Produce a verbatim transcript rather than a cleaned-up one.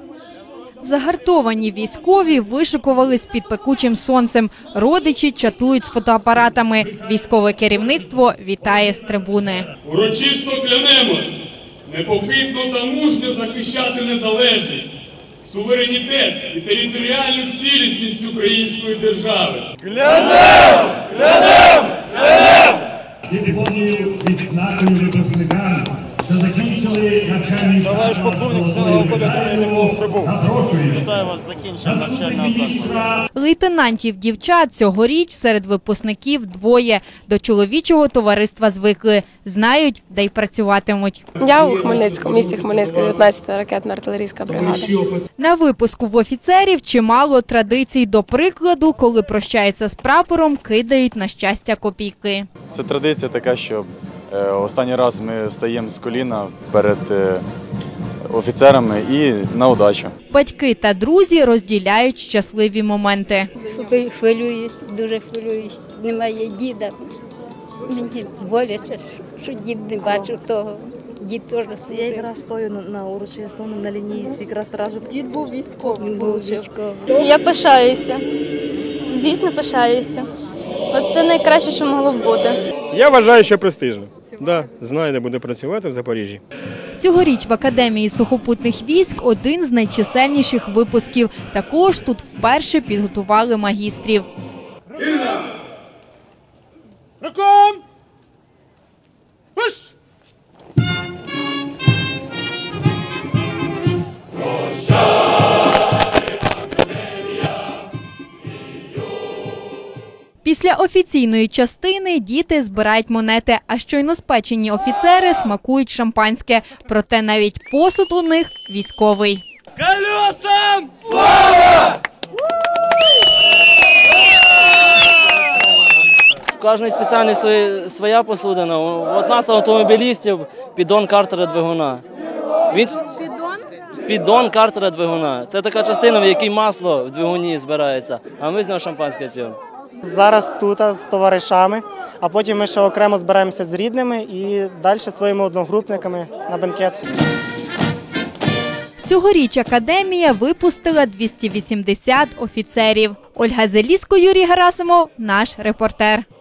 Загартовані військові вишикувались під пекучим сонцем. Родичі чатують з фотоапаратами. Військове керівництво вітає з трибуни. Урочисто клянемось непохитно та мужньо захищати незалежність, суверенітет і територіальну цілісність української держави. Клянемось! Клянемось! Клянемось! Дипломною відзнакою випускникам, що закінчили навчальний заклад Золотої медаллю, запрошуємо. Вітаю вас, закінчив навчального закладу. Лейтенантів дівчат цьогоріч серед випускників двоє. До чоловічого товариства звикли. Знають, де й працюватимуть. Я у Хмельницькому, місті Хмельницька, дев'ятнадцята ракетно-артилерійська бригада. На випуску в офіцерів чимало традицій. До прикладу, коли прощаються з прапором, кидають на щастя копійки. Це традиція така, що е, останній раз ми встаємо з коліна перед е, офіцерами і на удачу. Батьки та друзі розділяють щасливі моменти. Хвилююсь, дуже хвилююсь. Немає діда. Мені боляче, що дід не бачив того. Дід теж служив. Я якраз стою на, на урочистому, на лінійці, якраз стражу. Дід був військовий. Він був військовий. Я пишаюся, дійсно пишаюся. От це найкраще, що могло б бути. Я вважаю, що престижно. Да, знаю, де буде працювати в Запоріжжі. Цьогоріч в Академії сухопутних військ один з найчисельніших випусків. Також тут вперше підготували магістрів. Руком! Пуш! Після офіційної частини діти збирають монети, а щойно спечені офіцери смакують шампанське. Проте навіть посуд у них військовий. Колесам! Слава! В кожної спеціальна своя посудина. От нас, автомобілістів, піддон картера двигуна. Він... Піддон? Піддон картера двигуна. Це така частина, в якій масло в двигуні збирається, а ми з нього шампанське п'ємо. Зараз тут з товаришами, а потім ми ще окремо збираємося з рідними і далі своїми одногрупниками на бенкет. Цьогоріч Академія випустила двісті вісімдесят офіцерів. Ольга Зеліско, Юрій Герасимов, наш репортер.